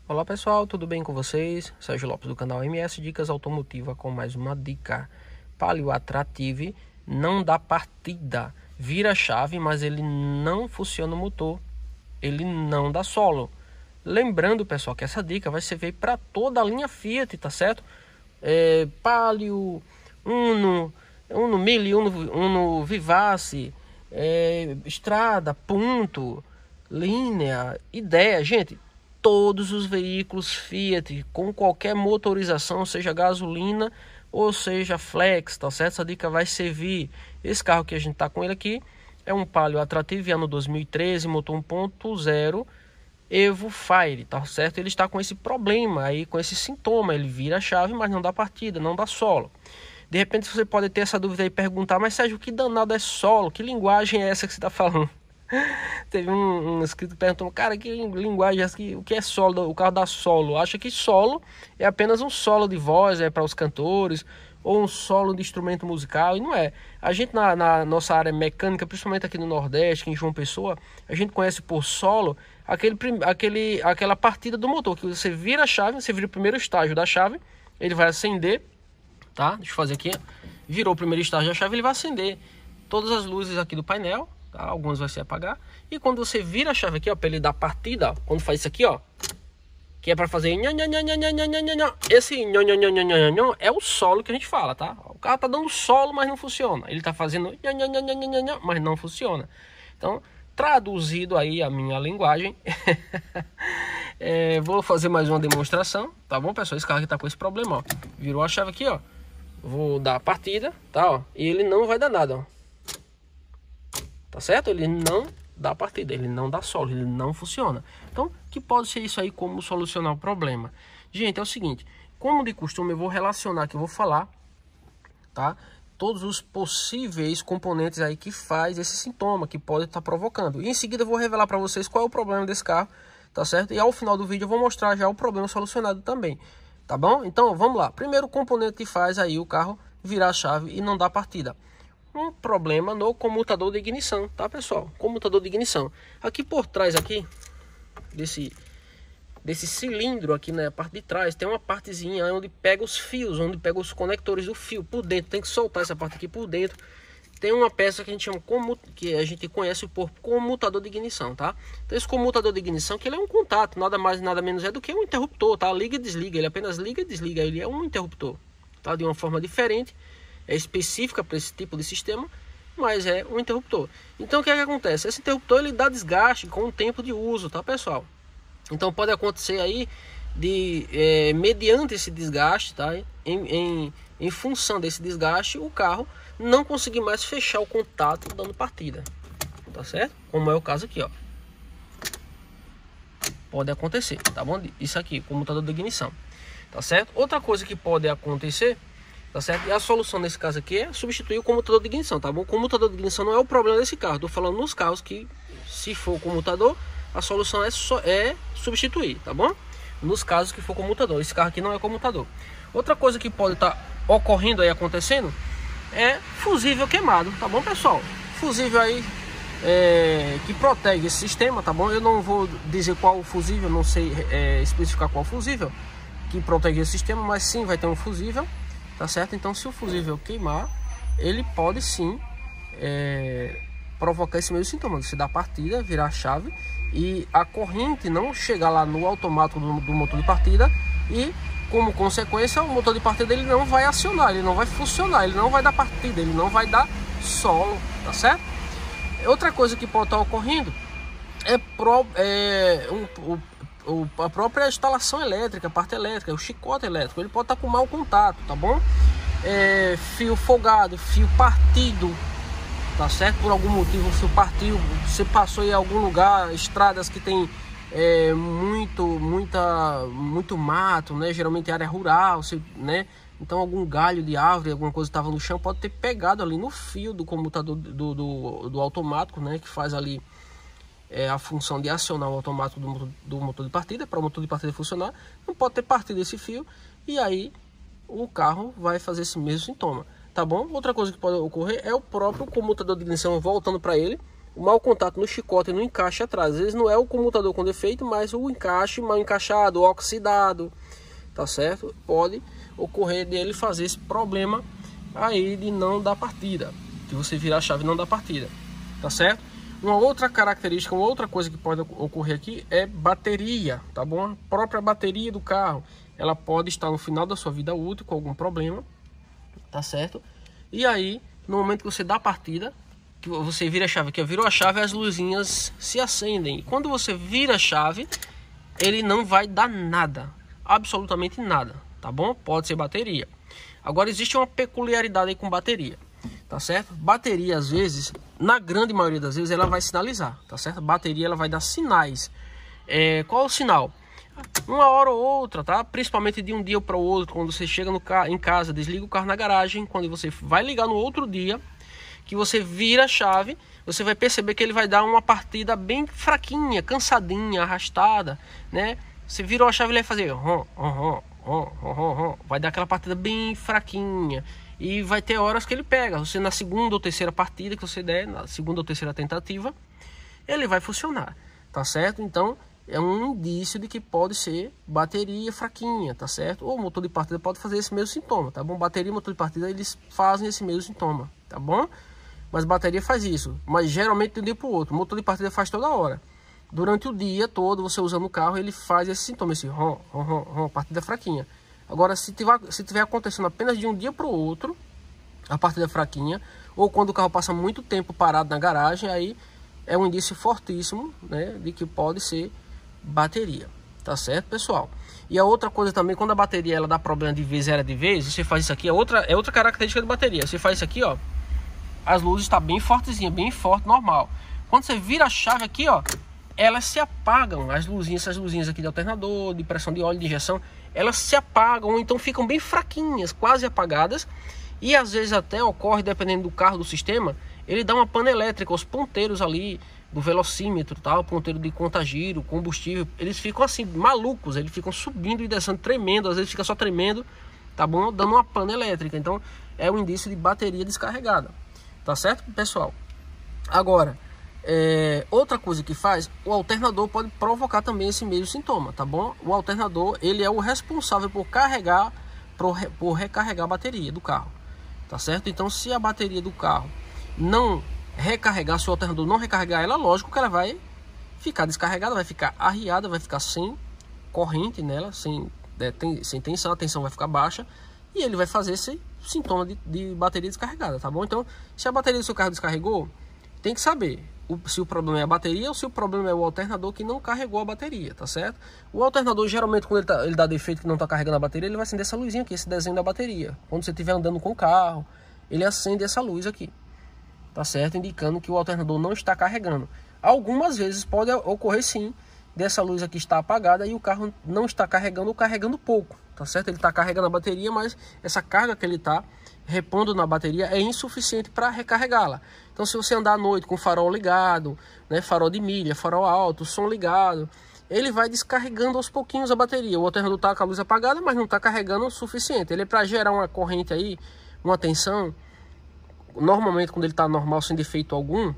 Olá pessoal, tudo bem com vocês? Sérgio Lopes do canal MS Dicas Automotiva com mais uma dica. Palio Attractive não dá partida, vira chave, mas ele não funciona o motor, ele não dá solo. Lembrando pessoal que essa dica vai servir para toda a linha Fiat, tá certo? Palio, Uno Mille, Uno Vivace, Strada, Punto, Linea, Idea, gente. Todos os veículos Fiat com qualquer motorização, seja gasolina ou seja flex, tá certo? Essa dica vai servir. Esse carro que a gente tá com ele aqui é um Palio Attractive ano 2013, motor 1.0 Evo Fire, tá certo? Ele está com esse problema aí, com esse sintoma, ele vira a chave, mas não dá partida, não dá solo. De repente você pode ter essa dúvida e perguntar, mas Sérgio, que danado é solo? Que linguagem é essa que você está falando? Teve um inscrito que perguntou, cara, que linguagem é essa? O que é solo? O carro dá solo? Acha que solo é apenas um solo de voz, para os cantores, ou um solo de instrumento musical, e não é. A gente na nossa área mecânica, principalmente aqui no Nordeste, aqui em João Pessoa, a gente conhece por solo aquela partida do motor, que você vira a chave, você vira o primeiro estágio da chave, ele vai acender, tá? Deixa eu fazer aqui, virou o primeiro estágio da chave, ele vai acender todas as luzes aqui do painel, tá? Algumas vai se apagar, e quando você vira a chave aqui, ó, para ele dar partida, ó, quando faz isso aqui, ó, que é para fazer esse é o solo que a gente fala, tá? O carro tá dando solo, mas não funciona. Ele tá fazendo mas não funciona. Então, traduzido aí a minha linguagem, vou fazer mais uma demonstração, tá bom, pessoal? Esse carro aqui tá com esse problema, ó. Virou a chave aqui, ó. Vou dar a partida, tá, ó. E ele não vai dar nada, ó. Tá certo? Ele não dá partida, ele não dá solo, ele não funciona. Então, que pode ser isso aí como solucionar o problema? Gente, é o seguinte, como de costume eu vou relacionar aqui, eu vou falar, tá? Todos os possíveis componentes aí que faz esse sintoma, que pode estar provocando. E em seguida eu vou revelar para vocês qual é o problema desse carro, tá certo? E ao final do vídeo eu vou mostrar já o problema solucionado também, tá bom? Então, vamos lá. Primeiro componente que faz aí o carro virar a chave e não dar partida. Um problema no comutador de ignição, tá pessoal? Comutador de ignição. Aqui por trás aqui desse cilindro aqui na parte de trás tem uma partezinha onde pega os fios, onde pega os conectores do fio por dentro. Tem que soltar essa parte aqui por dentro. Tem uma peça que a gente chama que a gente conhece por comutador de ignição, tá? Então esse comutador de ignição que ele é um contato, nada mais nada menos é do que um interruptor, tá? Liga e desliga, ele apenas liga e desliga, ele é um interruptor, tá? De uma forma diferente. É específica para esse tipo de sistema, mas é um interruptor. Então o que é que acontece? Esse interruptor ele dá desgaste com o tempo de uso, tá pessoal? Então pode acontecer aí mediante esse desgaste, tá? Em função desse desgaste, o carro não conseguir mais fechar o contato dando partida, tá certo? Como é o caso aqui, ó. Pode acontecer, tá bom? Isso aqui, comutador de ignição, tá certo? Outra coisa que pode acontecer, tá certo? E a solução nesse caso aqui é substituir o comutador de ignição, tá bom? O comutador de ignição não é o problema desse carro. Tô falando nos carros que, se for o comutador, a solução é substituir, tá bom? Nos casos que for comutador. Esse carro aqui não é comutador. Outra coisa que pode estar ocorrendo aí, acontecendo, é fusível queimado, tá bom, pessoal? Fusível aí que protege esse sistema, tá bom? Eu não vou dizer qual fusível, não sei especificar qual fusível que protege esse sistema, mas sim vai ter um fusível. Tá certo? Então, se o fusível queimar, ele pode sim provocar esse mesmo sintoma. Você dá partida, virar a chave e a corrente não chegar lá no automático do motor de partida e, como consequência, o motor de partida ele não vai acionar, ele não vai funcionar, ele não vai dar partida, ele não vai dar solo, tá certo? Outra coisa que pode estar ocorrendo a própria instalação elétrica, a parte elétrica, o chicote elétrico, ele pode estar com mau contato, tá bom? Fio folgado, fio partido, tá certo? Por algum motivo o fio partiu, você passou em algum lugar, estradas que tem muito mato, né? Geralmente área rural, né? Então algum galho de árvore, alguma coisa estava no chão, pode ter pegado ali no fio do comutador do automático, né? Que faz ali a função de acionar o automático do motor de partida. Para o motor de partida funcionar, não pode ter partido esse fio e aí o carro vai fazer esse mesmo sintoma, tá bom? Outra coisa que pode ocorrer é o próprio comutador de ignição voltando para ele, o mau contato no chicote e no encaixe atrás. Às vezes não é o comutador com defeito, mas o encaixe mal encaixado, oxidado, tá certo? Pode ocorrer dele fazer esse problema aí de não dar partida, de você virar a chave e não dar partida, tá certo? Uma outra característica, uma outra coisa que pode ocorrer aqui é bateria, tá bom? A própria bateria do carro, ela pode estar no final da sua vida útil com algum problema, tá certo? E aí, no momento que você dá a partida, que você vira a chave, que virou a chave, as luzinhas se acendem. E quando você vira a chave, ele não vai dar nada, absolutamente nada, tá bom? Pode ser bateria. Agora existe uma peculiaridade aí com bateria, tá certo? Bateria, às vezes, na grande maioria das vezes, ela vai sinalizar, tá certo? Bateria, ela vai dar sinais. Qual é o sinal? Uma hora ou outra, tá? Principalmente de um dia para o outro, quando você chega em casa, desliga o carro na garagem, quando você vai ligar no outro dia, que você vira a chave, você vai perceber que ele vai dar uma partida bem fraquinha, cansadinha, arrastada, né? Você virou a chave, ele vai fazer vai dar aquela partida bem fraquinha. E vai ter horas que ele pega. Você na segunda ou terceira partida que você der, na segunda ou terceira tentativa, ele vai funcionar, tá certo? Então é um indício de que pode ser bateria fraquinha, tá certo? Ou o motor de partida pode fazer esse mesmo sintoma, tá bom? Bateria e motor de partida, eles fazem esse mesmo sintoma, tá bom? Mas bateria faz isso, mas geralmente de um dia para o outro. O motor de partida faz toda hora. Durante o dia todo, você usando o carro, ele faz esse sintoma, esse partida fraquinha. Agora, se tiver acontecendo apenas de um dia para o outro, a partida fraquinha, ou quando o carro passa muito tempo parado na garagem, aí é um indício fortíssimo, né, de que pode ser bateria, tá certo, pessoal? E a outra coisa também, quando a bateria ela dá problema de vez, era de vez, você faz isso aqui, é outra característica de bateria. Você faz isso aqui, ó, as luzes estão bem fortezinha, bem forte, normal. Quando você vira a chave aqui, ó, elas se apagam, essas luzinhas aqui de alternador, de pressão de óleo, de injeção, elas se apagam, ou então ficam bem fraquinhas, quase apagadas. E às vezes até ocorre, dependendo do carro, do sistema, ele dá uma pana elétrica, os ponteiros ali do velocímetro, tá? O ponteiro de contagiro, combustível, eles ficam assim, malucos, eles ficam subindo e descendo, tremendo, às vezes fica só tremendo, tá bom? Dando uma pana elétrica. Então é um indício de bateria descarregada, tá certo, pessoal? Agora, outra coisa que faz, o alternador pode provocar também esse mesmo sintoma, tá bom? O alternador, ele é o responsável por carregar, por recarregar a bateria do carro, tá certo? Então, se a bateria do carro não recarregar, se o alternador não recarregar ela, lógico que ela vai ficar descarregada, vai ficar arriada, vai ficar sem corrente nela, sem tensão, a tensão vai ficar baixa, e ele vai fazer esse sintoma de bateria descarregada, tá bom? Então, se a bateria do seu carro descarregou, tem que saber se o problema é a bateria ou se o problema é o alternador que não carregou a bateria, tá certo? O alternador, geralmente, quando ele dá defeito que não está carregando a bateria, ele vai acender essa luzinha aqui, esse desenho da bateria. Quando você estiver andando com o carro, ele acende essa luz aqui, tá certo? Indicando que o alternador não está carregando. Algumas vezes pode ocorrer sim, dessa luz aqui estar apagada e o carro não está carregando ou carregando pouco, tá certo? Ele está carregando a bateria, mas essa carga que ele está repondo na bateria é insuficiente para recarregá-la. Então, se você andar à noite com o farol ligado, né, farol de milha, farol alto, som ligado, ele vai descarregando aos pouquinhos a bateria. O alternador está com a luz apagada, mas não está carregando o suficiente. Ele é para gerar uma corrente aí, uma tensão. Normalmente, quando ele está normal, sem defeito algum,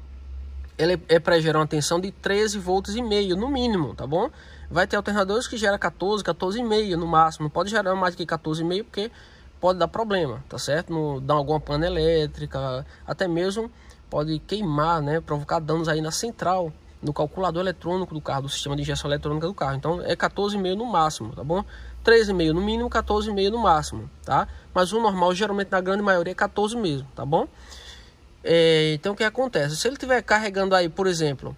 ele é para gerar uma tensão de 13,5 volts no mínimo, tá bom? Vai ter alternadores que geram 14,5 no máximo. Não pode gerar mais que 14,5 porque pode dar problema, tá certo? Dá alguma pana elétrica, até mesmo pode queimar, né? Provocar danos aí na central, no calculador eletrônico do carro, do sistema de injeção eletrônica do carro. Então é 14,5 no máximo, tá bom? 13,5 no mínimo, 14,5 no máximo, tá? Mas o normal, geralmente, na grande maioria, é 14 mesmo, tá bom? Então o que acontece? Se ele estiver carregando aí, por exemplo,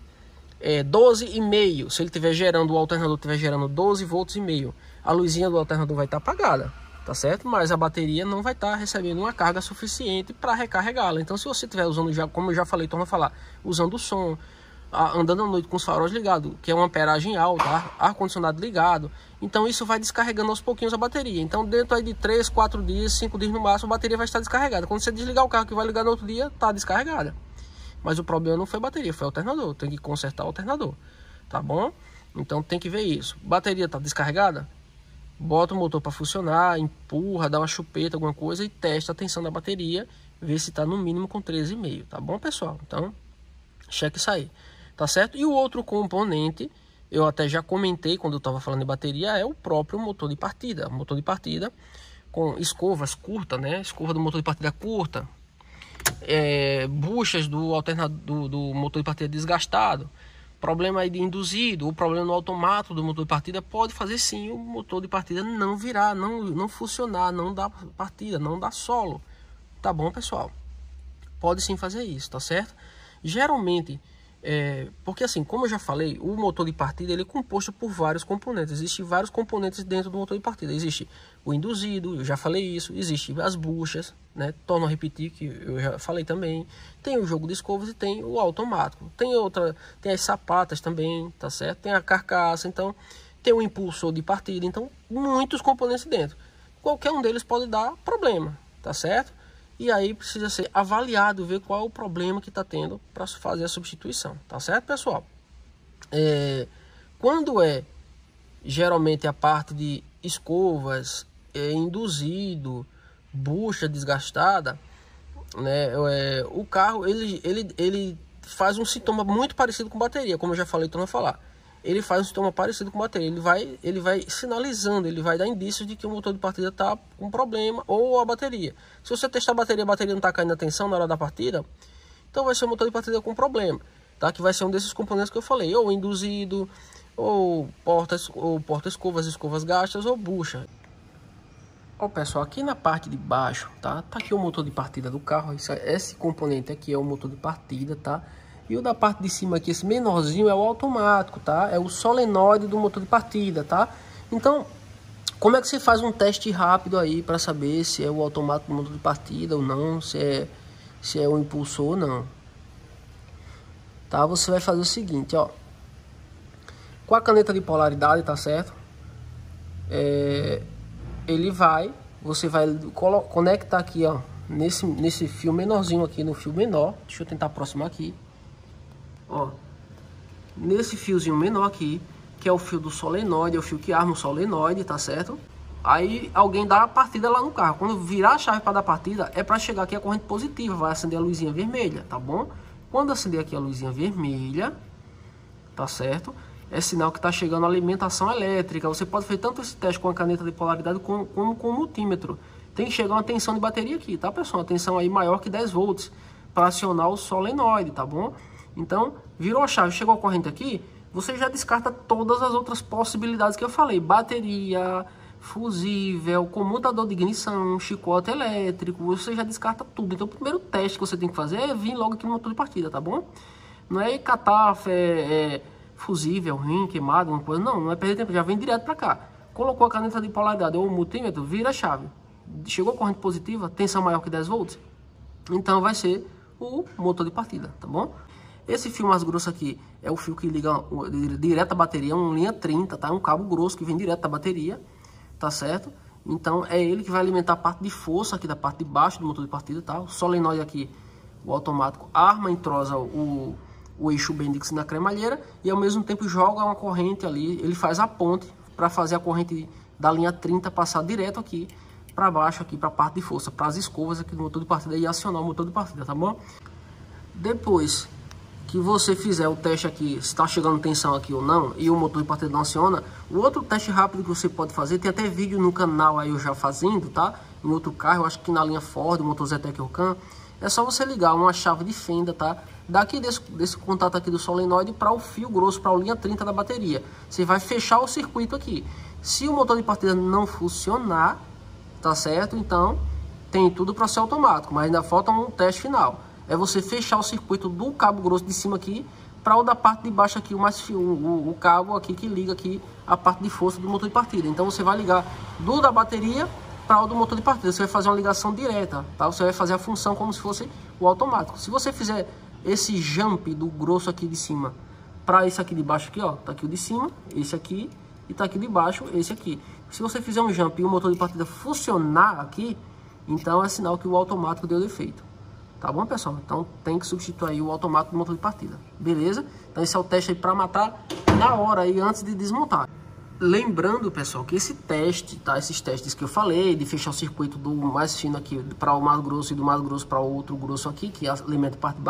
12,5, se ele estiver gerando, o alternador estiver gerando 12,5 volts, a luzinha do alternador vai estar apagada, tá certo? Mas a bateria não vai estar recebendo uma carga suficiente para recarregá-la. Então, se você estiver usando, já, como eu já falei, torno a falar, usando o som, andando à noite com os faróis ligados, que é uma amperagem alta, ar-condicionado ligado, então isso vai descarregando aos pouquinhos a bateria. Então, dentro aí de 3, 4 dias, 5 dias no máximo, a bateria vai estar descarregada. Quando você desligar o carro que vai ligar no outro dia, está descarregada. Mas o problema não foi a bateria, foi o alternador. Tem que consertar o alternador, tá bom? Então tem que ver isso. Bateria está descarregada? Bota o motor para funcionar, empurra, dá uma chupeta, alguma coisa e testa a tensão da bateria, vê se está no mínimo com 13,5, tá bom, pessoal? Então checa isso aí, tá certo? E o outro componente, eu até já comentei quando eu estava falando de bateria, é o próprio motor de partida. O motor de partida com escovas curtas, né? Escova do motor de partida curta, buchas do alternador do motor de partida desgastado, problema aí de induzido, o problema no automático do motor de partida pode fazer sim o motor de partida não virar, não funcionar, não dar partida, não dar solo. Tá bom, pessoal? Pode sim fazer isso, tá certo? Geralmente, porque assim, como eu já falei, o motor de partida ele é composto por vários componentes. Existem vários componentes dentro do motor de partida. Existe o induzido, eu já falei isso. Existe as buchas, né? Torno a repetir que eu já falei também. Tem o jogo de escovas e tem o automático. Tem as sapatas também, tá certo? Tem a carcaça, então tem o impulsor de partida. Então, muitos componentes dentro. Qualquer um deles pode dar problema, tá certo? E aí precisa ser avaliado, ver qual é o problema que está tendo para fazer a substituição, tá certo, pessoal? Quando geralmente a parte de escovas, induzido, bucha desgastada, né? O carro ele faz um sintoma muito parecido com bateria, como eu já falei, torno a falar. Ele faz um sintoma parecido com bateria, ele vai sinalizando, ele vai dar indícios de que o motor de partida está com problema ou a bateria. Se você testar a bateria não está caindo a tensão na hora da partida, então vai ser o motor de partida com problema, tá? Que vai ser um desses componentes que eu falei, ou induzido, ou porta-escovas, escovas gastas ou bucha. Ó, pessoal, aqui na parte de baixo, tá aqui o motor de partida do carro. Esse componente aqui é o motor de partida, tá? E o da parte de cima aqui, esse menorzinho, é o automático, tá? É o solenoide do motor de partida, tá? Então, como é que você faz um teste rápido aí para saber se é o automático do motor de partida ou não, se é o impulsor ou não? Tá? Você vai fazer o seguinte, ó. Com a caneta de polaridade, tá certo? Você vai conectar aqui, ó, nesse fio menorzinho aqui, no fio menor. Deixa eu tentar aproximar aqui. Ó, nesse fiozinho menor aqui, que é o fio do solenoide, é o fio que arma o solenoide, tá certo? Aí alguém dá a partida lá no carro. Quando virar a chave para dar partida, é para chegar aqui a corrente positiva, vai acender a luzinha vermelha, tá bom? Quando acender aqui a luzinha vermelha, tá certo? É sinal que está chegando a alimentação elétrica. Você pode fazer tanto esse teste com a caneta de polaridade como com o multímetro. Tem que chegar uma tensão de bateria aqui, tá, pessoal? Uma tensão aí maior que 10 volts para acionar o solenoide, tá bom? Então, virou a chave, chegou a corrente aqui, você já descarta todas as outras possibilidades que eu falei. Bateria, fusível, comutador de ignição, chicote elétrico, você já descarta tudo. Então, o primeiro teste que você tem que fazer é vir logo aqui no motor de partida, tá bom? Não é catar fusível, rim, queimado, uma coisa, não é perder tempo, já vem direto para cá. Colocou a caneta de polaridade ou o multímetro, vira a chave. Chegou a corrente positiva, tensão maior que 10 volts, então vai ser o motor de partida, tá bom? Esse fio mais grosso aqui é o fio que liga direto à bateria, uma linha 30, tá? Um cabo grosso que vem direto da bateria, tá certo? Então é ele que vai alimentar a parte de força aqui da parte de baixo do motor de partida, tá? O solenoide aqui, o automático, arma, entrosa o eixo Bendix na cremalheira e ao mesmo tempo joga uma corrente ali, ele faz a ponte para fazer a corrente da linha 30 passar direto aqui para baixo, aqui para a parte de força, para as escovas aqui do motor de partida e acionar o motor de partida, tá bom? Depois que você fizer o teste aqui, se está chegando tensão aqui ou não, e o motor de partida não aciona, o outro teste rápido que você pode fazer, tem até vídeo no canal aí eu já fazendo, tá? Em outro carro, eu acho que na linha Ford, o motor Zetec Orkan, é só você ligar uma chave de fenda, tá? Daqui desse contato aqui do solenoide para o fio grosso, para a linha 30 da bateria. Você vai fechar o circuito aqui. Se o motor de partida não funcionar, tá certo? Então, tem tudo para ser automático, mas ainda falta um teste final. É você fechar o circuito do cabo grosso de cima aqui para o da parte de baixo aqui, o cabo aqui que liga aqui a parte de força do motor de partida. Então você vai ligar do da bateria para o do motor de partida. Você vai fazer uma ligação direta, tá? Você vai fazer a função como se fosse o automático. Se você fizer esse jump do grosso aqui de cima para esse aqui de baixo aqui, ó, tá aqui o de cima, esse aqui, e tá aqui de baixo, esse aqui. Se você fizer um jump e o motor de partida funcionar aqui, então é sinal que o automático deu defeito. Tá bom, pessoal? Então tem que substituir o automático do motor de partida. Beleza? Então esse é o teste aí para matar na hora aí antes de desmontar. Lembrando, pessoal, que esse teste, tá? Esses testes que eu falei, de fechar o circuito do mais fino aqui para o mais grosso e do mais grosso para o outro grosso aqui, que alimenta a parte de baixo,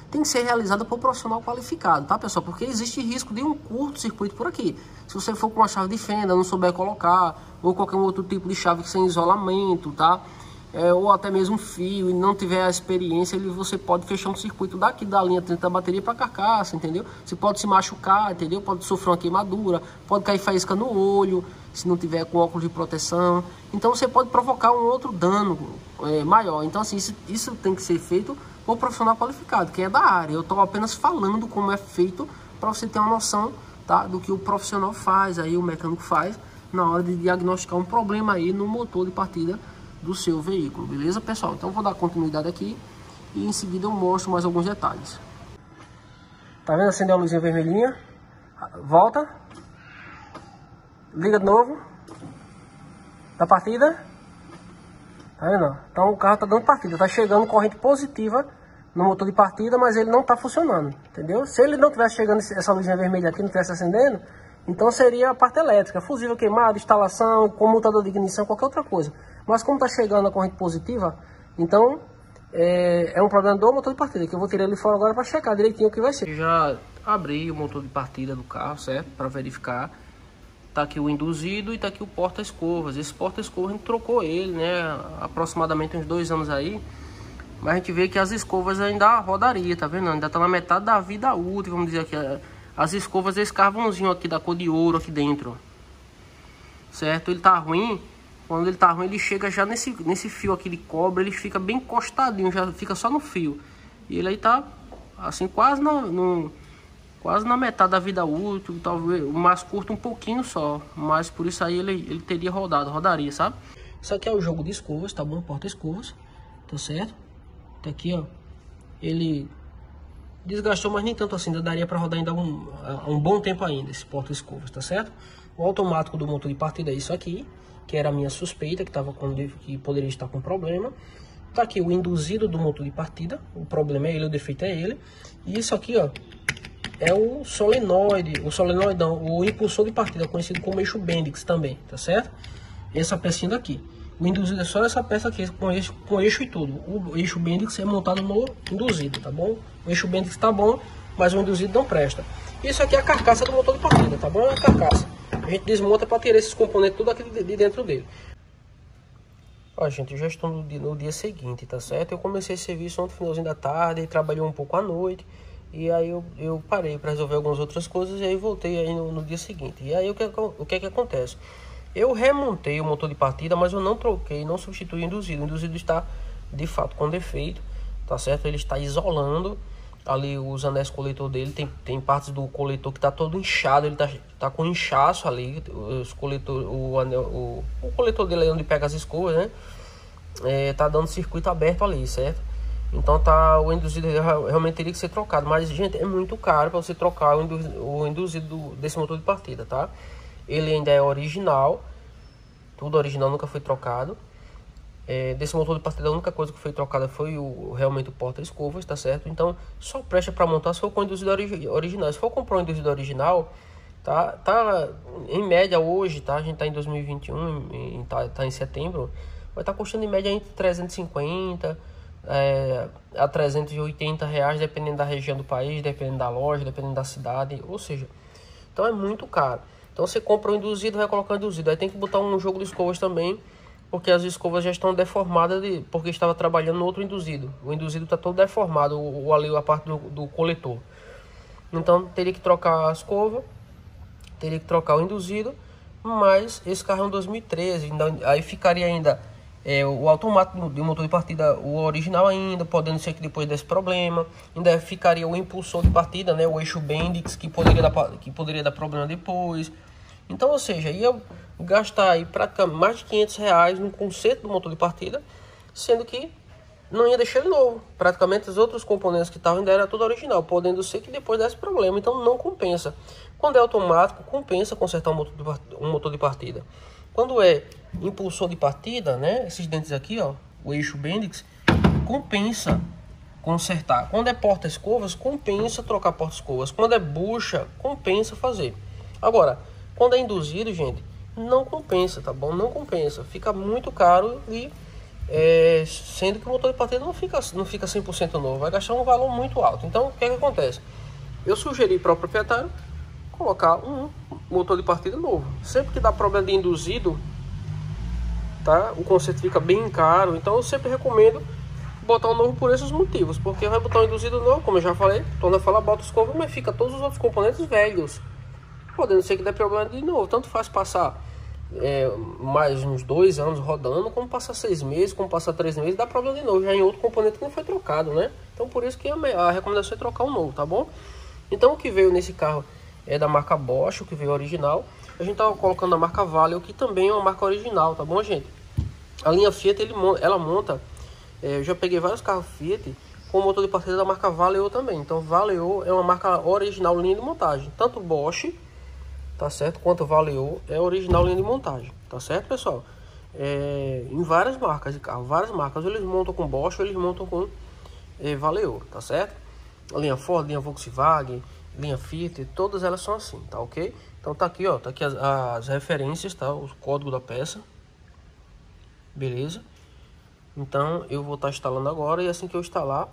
tem que ser realizada por profissional qualificado, tá, pessoal? Porque existe risco de um curto-circuito por aqui. Se você for com uma chave de fenda, não souber colocar, ou qualquer outro tipo de chave sem isolamento, tá? Ou até mesmo fio, e não tiver a experiência, você pode fechar um circuito daqui da linha 30 da bateria para a carcaça, entendeu? Você pode se machucar, entendeu? Pode sofrer uma queimadura, pode cair faísca no olho, se não tiver com óculos de proteção. Então você pode provocar um outro dano maior. Então assim, isso tem que ser feito por profissional qualificado, que é da área. Eu estou apenas falando como é feito para você ter uma noção, tá, do que o profissional faz, aí o mecânico faz na hora de diagnosticar um problema aí no motor de partida do seu veículo, beleza, pessoal? Então vou dar continuidade aqui e em seguida eu mostro mais alguns detalhes. Tá vendo? Acendeu a luzinha vermelhinha, volta, liga de novo, da partida, tá vendo? Então o carro tá dando partida, tá chegando corrente positiva no motor de partida, mas ele não tá funcionando, entendeu? Se ele não tivesse chegando, essa luzinha vermelha aqui não tivesse acendendo, então seria a parte elétrica, fusível queimado, instalação, comutador de ignição, qualquer outra coisa. Mas como está chegando a corrente positiva, então é um problema do motor de partida, que eu vou tirar ele fora agora para checar direitinho o que vai ser. Eu já abri o motor de partida do carro, certo? Para verificar. Tá aqui o induzido e tá aqui o porta-escovas. Esse porta-escovas a gente trocou ele, né? Aproximadamente uns 2 anos aí. Mas a gente vê que as escovas ainda rodaria, tá vendo? Ainda tá na metade da vida útil, vamos dizer aqui. As escovas desse carvãozinho aqui da cor de ouro aqui dentro, certo? Ele tá ruim. Quando ele tá ruim, ele chega já nesse fio aqui de cobre, ele fica bem encostadinho, já fica só no fio. E ele aí tá assim quase na metade da vida útil, talvez o mais curto um pouquinho só, mas por isso aí ele teria rodaria, sabe? Isso aqui é o jogo de escovas, tá bom? Porta-escovas, tá certo? Tá aqui, ó. Ele desgastou, mas nem tanto assim, ainda daria para rodar ainda um bom tempo ainda esse porta-escovas, tá certo? O automático do motor de partida é isso aqui, que era a minha suspeita, que poderia estar com problema. Tá aqui o induzido do motor de partida, o problema é ele, o defeito é ele. E isso aqui, ó, é o solenoide, o impulsor de partida, conhecido como eixo Bendix também, tá certo? Essa pecinha daqui. O induzido é só essa peça aqui, com eixo e tudo. O eixo Bendix é montado no induzido, tá bom? O eixo Bendix tá bom, mas o induzido não presta. Isso aqui é a carcaça do motor de partida, tá bom? É a carcaça. A gente desmonta para tirar esses componentes tudo aqui de dentro dele. Ó, gente, eu já estou no dia seguinte, tá certo? Eu comecei esse serviço ontem, finalzinho da tarde, e trabalhei um pouco à noite. E aí eu parei para resolver algumas outras coisas e aí voltei aí no dia seguinte. E aí o que é que acontece? Eu remontei o motor de partida, mas eu não troquei, não substituí o induzido. O induzido está, de fato, com defeito, tá certo? Ele está isolando ali os anéis coletor dele, tem partes do coletor que tá todo inchado, ele tá com inchaço ali, o coletor dele é onde pega as escovas, né? Tá dando circuito aberto ali, certo? Então o induzido realmente teria que ser trocado, mas gente, é muito caro para você trocar o induzido desse motor de partida, tá? Ele ainda é original, tudo original, nunca foi trocado. Desse motor de partida a única coisa que foi trocada foi realmente o porta-escovas, tá certo? Então só presta para montar se for com o induzido original. Se for comprar um induzido original, tá em média hoje, tá? A gente tá em 2021, tá em setembro, vai estar custando em média entre 350 a 380 reais, dependendo da região do país, dependendo da loja, dependendo da cidade, ou seja, então é muito caro. Então você compra o induzido, vai colocar o induzido, aí tem que botar um jogo de escovas também, porque as escovas já estão deformadas porque estava trabalhando no outro induzido. O induzido está todo deformado, ali a parte do coletor. Então teria que trocar a escova, teria que trocar o induzido, mas esse carro é um 2013, então, aí ficaria ainda o automático do motor de partida, o original ainda, podendo ser que depois desse problema, ainda ficaria o impulsor de partida, né, o eixo Bendix, que poderia dar problema depois. Então, ou seja, ia gastar aí praticamente mais de 500 reais no conserto do motor de partida, sendo que não ia deixar ele novo. Praticamente os outros componentes que estavam ainda era tudo original, podendo ser que depois desse problema, então não compensa. Quando é automático, compensa consertar um motor de partida. Quando é impulsor de partida, né, esses dentes aqui, ó, o eixo Bendix, compensa consertar. Quando é porta-escovas, compensa trocar porta-escovas. Quando é bucha, compensa fazer. Agora, quando é induzido, gente, não compensa, tá bom? Não compensa. Fica muito caro e sendo que o motor de partida não fica 100% novo, vai gastar um valor muito alto. Então, o que é que acontece? Eu sugeri para o proprietário colocar um motor de partida novo. Sempre que dá problema de induzido, tá? O conserto fica bem caro, então eu sempre recomendo botar um novo por esses motivos, porque vai botar um induzido novo, como eu já falei, torna a falar, bota os componentes, mas fica todos os outros componentes velhos, podendo ser que dê problema de novo. Tanto faz passar mais uns 2 anos rodando, como passar 6 meses, como passar 3 meses, dá problema de novo, já em outro componente que não foi trocado, né? Então por isso que a recomendação é trocar um novo, tá bom? Então o que veio nesse carro é da marca Bosch, o que veio original. A gente tava colocando a marca Valeo, que também é uma marca original, tá bom, gente? A linha Fiat, ela monta, eu já peguei vários carros Fiat com motor de partida da marca Valeo também. Então Valeo é uma marca original linha de montagem, tanto Bosch, tá certo, quanto Valeo é original linha de montagem, tá certo, pessoal? Em várias marcas de carro, várias marcas, eles montam com Bosch, eles montam com Valeo, tá certo? A linha Ford, linha Volkswagen, linha Fiat, todas elas são assim, tá ok? Então tá aqui, ó, tá aqui as referências, tá? O código da peça, beleza? Então eu vou estar instalando agora, e assim que eu instalar,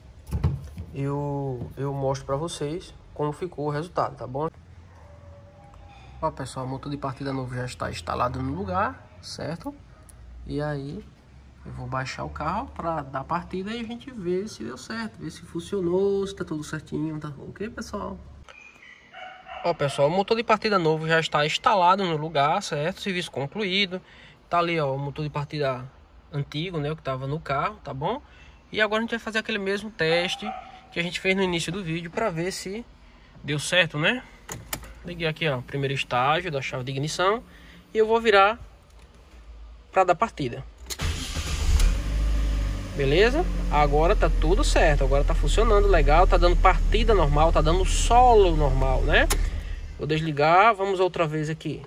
eu mostro para vocês como ficou o resultado, tá bom? Ó, pessoal, o motor de partida novo já está instalado no lugar, certo? E aí eu vou baixar o carro para dar partida e a gente vê se deu certo, ver se funcionou, se tá tudo certinho, tá ok, pessoal? Ó, pessoal, o motor de partida novo já está instalado no lugar, certo? Serviço concluído. Tá ali, ó, o motor de partida antigo, né, o que tava no carro, tá bom? E agora a gente vai fazer aquele mesmo teste que a gente fez no início do vídeo para ver se deu certo, né? Liguei aqui, ó, primeiro estágio da chave de ignição e eu vou virar para dar partida. Beleza? Agora tá tudo certo, agora tá funcionando legal, tá dando partida normal, tá dando solo normal, né? Vou desligar, vamos outra vez aqui.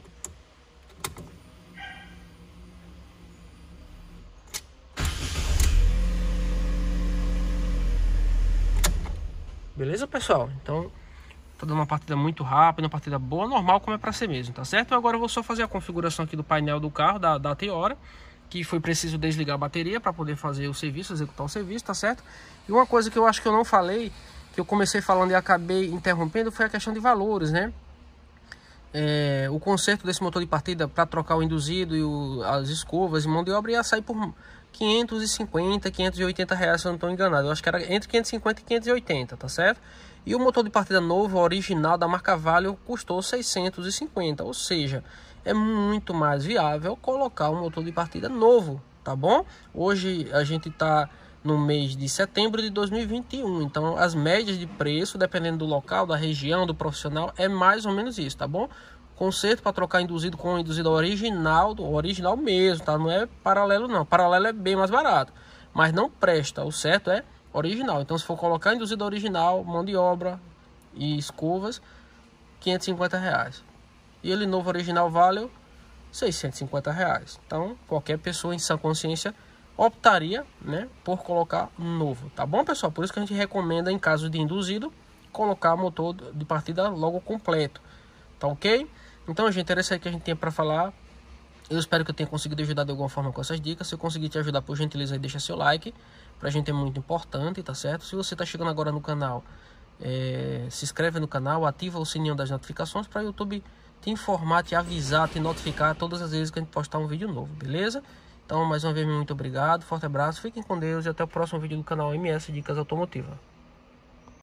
Beleza, pessoal? Então, tá dando uma partida muito rápida, uma partida boa, normal, como é pra ser mesmo, tá certo? Agora eu vou só fazer a configuração aqui do painel do carro, da data e hora, que foi preciso desligar a bateria para poder fazer o serviço, executar o serviço, tá certo? E uma coisa que eu acho que eu não falei, que eu comecei falando e acabei interrompendo, foi a questão de valores, né? O conserto desse motor de partida para trocar o induzido e as escovas e mão de obra ia sair por 550, 580 reais, se eu não estou enganado. Eu acho que era entre 550 e 580, tá certo? E o motor de partida novo, original da marca Valeo, custou 650, ou seja, é muito mais viável colocar um motor de partida novo, tá bom? Hoje a gente está no mês de setembro de 2021, então as médias de preço, dependendo do local, da região, do profissional, é mais ou menos isso, tá bom? Conserto para trocar induzido com induzido original, do original mesmo, tá? Não é paralelo não, paralelo é bem mais barato, mas não presta, o certo é original. Então se for colocar induzido original, mão de obra e escovas, 550 reais. E ele novo original Valeo, 650 reais. Então qualquer pessoa em sã consciência optaria, né, por colocar novo, tá bom, pessoal? Por isso que a gente recomenda, em caso de induzido, colocar motor de partida logo completo, tá ok? Então, gente, era isso aí que a gente tinha para falar. Eu espero que eu tenha conseguido ajudar de alguma forma com essas dicas. Se eu conseguir te ajudar, por gentileza, deixa seu like, pra gente é muito importante, tá certo? Se você tá chegando agora no canal, se inscreve no canal, ativa o sininho das notificações para o YouTube te informar, te avisar, te notificar todas as vezes que a gente postar um vídeo novo, beleza? Então, mais uma vez, muito obrigado, forte abraço, fiquem com Deus e até o próximo vídeo do canal MS Dicas Automotivas.